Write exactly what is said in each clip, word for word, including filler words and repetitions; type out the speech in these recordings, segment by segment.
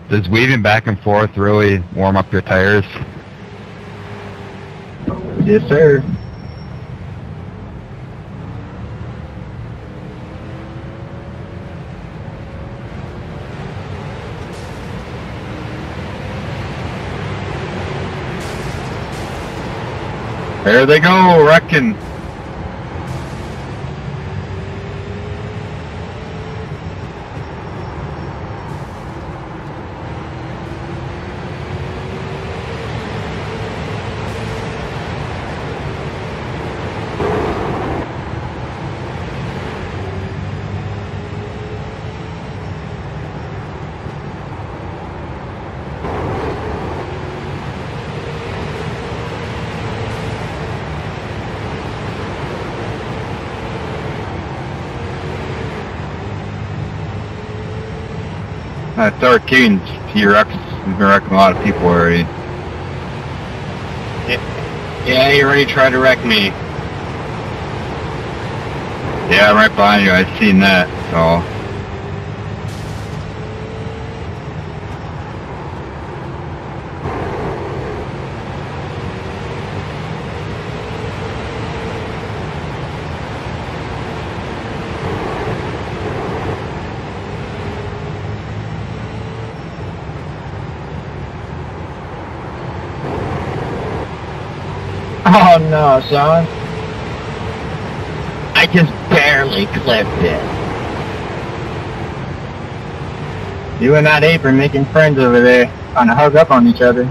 Does weaving back and forth really warm up your tires? Yes, sir. There they go, wrecking. Uh, thirteen, he wrecks, he's been wrecking a lot of people already. Yeah, yeah, he already tried to wreck me. Yeah, right behind you, I've seen that, so. Oh no, son. I just barely clipped it. You and that apron making friends over there, trying to hug up on each other.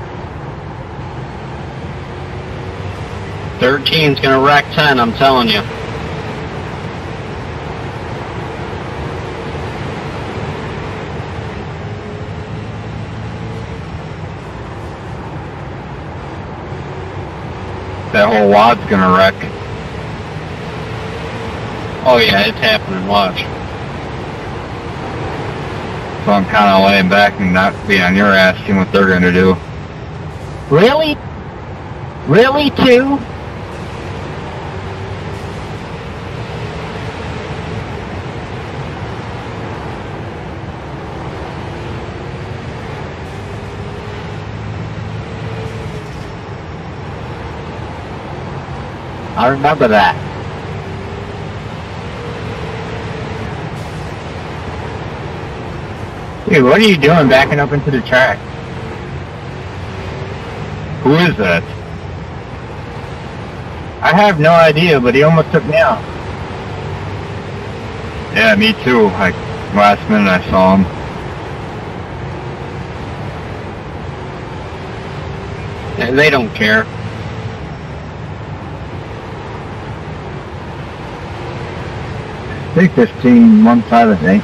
thirteen's gonna wreck ten, I'm telling you. That whole wad's gonna wreck. Oh yeah, it's happening, watch. So I'm kinda laying back and not being on your ass, seeing what they're gonna do. Really? Really, too? I remember that. Dude, what are you doing backing up into the track? Who is that? I have no idea, but he almost took me out. Yeah, me too. Like, last minute I saw him. And they don't care. Take fifteen, one side, I think.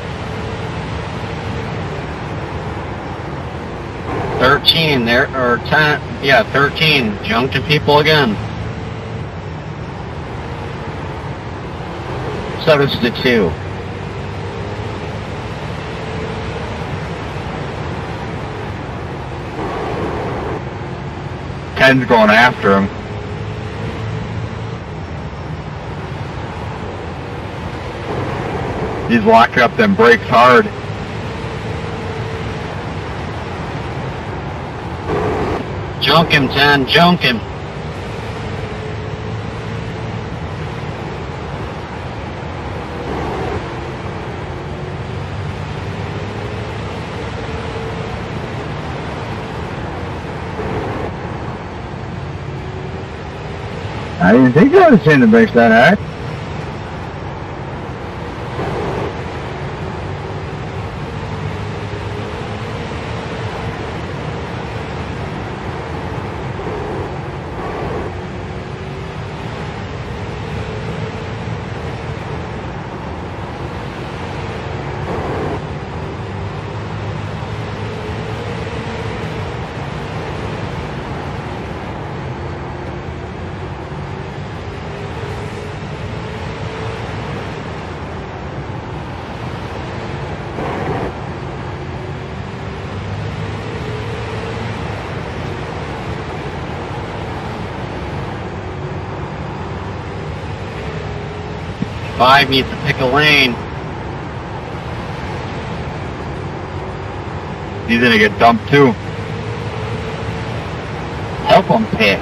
thirteen, there, or ten, yeah, thirteen, junked people again. So does the two. Ken's going after him. He's locking up them brakes hard. Junk him, ten, junk him. I didn't think I was hitting the brakes that hard. Five needs to pick a lane. He's gonna get dumped too. Help him pick.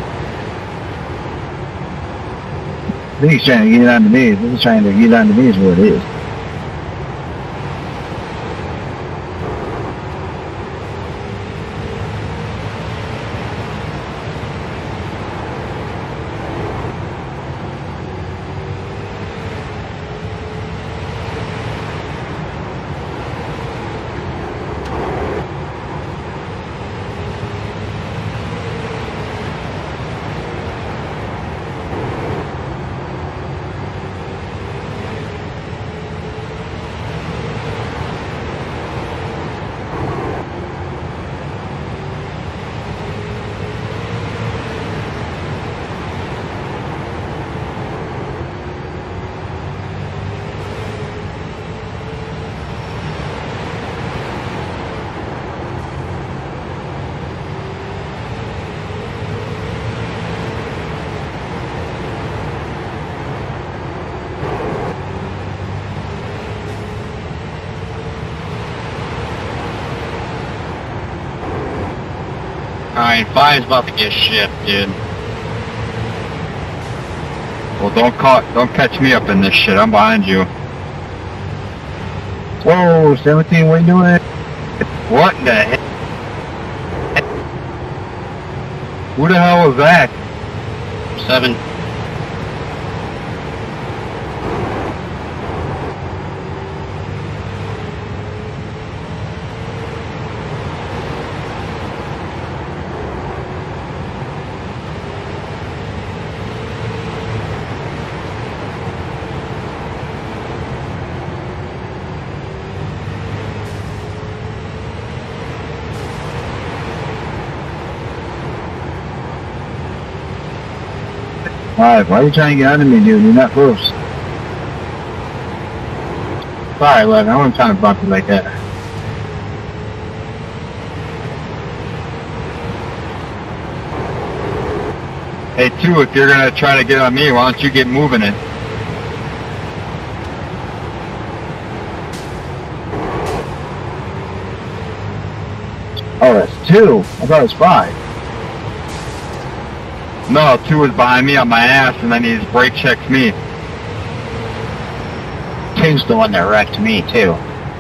I think he's trying to get onto me. He's trying to get onto me is what it is. Alright, five's about to get shipped, dude. Well, don't caught, don't catch me up in this shit. I'm behind you. Whoa, seventeen, what are you doing? What the heck? Who the hell was that? Seven. Five, why are you trying to get onto me, dude? You're not close. Sorry, eleven, I wasn't trying to bump you like that. Hey, two, if you're gonna try to get on me, why don't you get moving it? Oh, that's two. I thought it was five. No, two was behind me on my ass, and then he just brake checks me. Two's the one that wrecked me, too.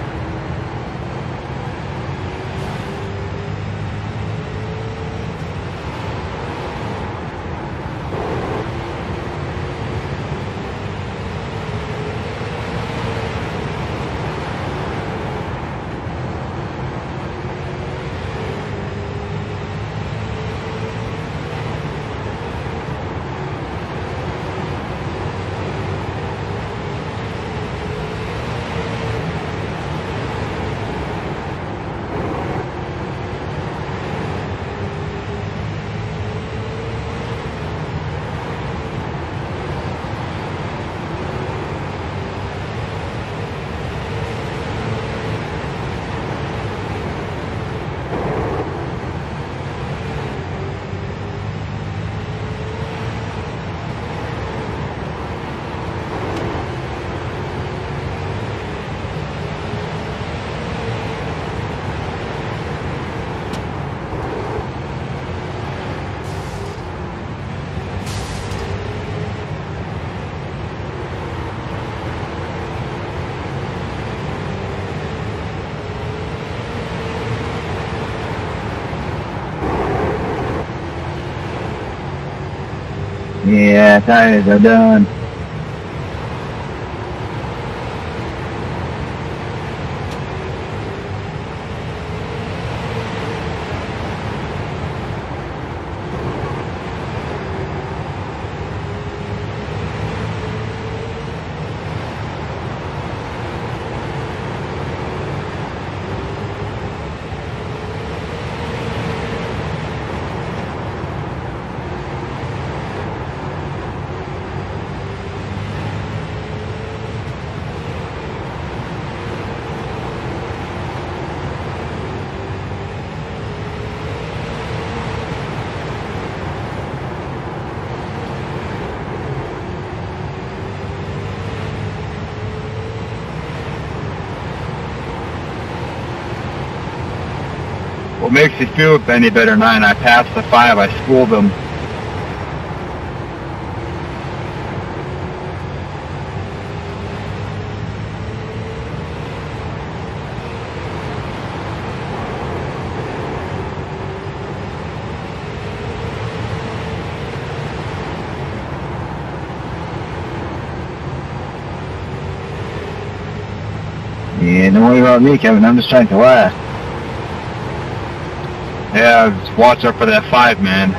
Yeah, tires are done. What makes you feel any better, nine? I passed the five. I schooled them. Yeah, don't worry about me, Kevin. I'm just trying to laugh. Yeah, just watch out for that five, man.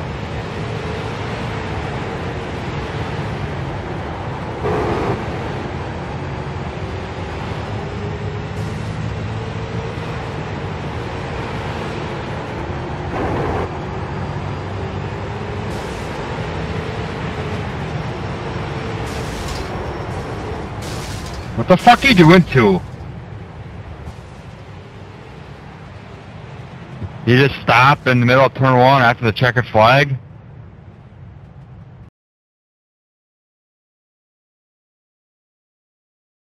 What the fuck are you doing to? You just stop in the middle of turn one after the checkered flag?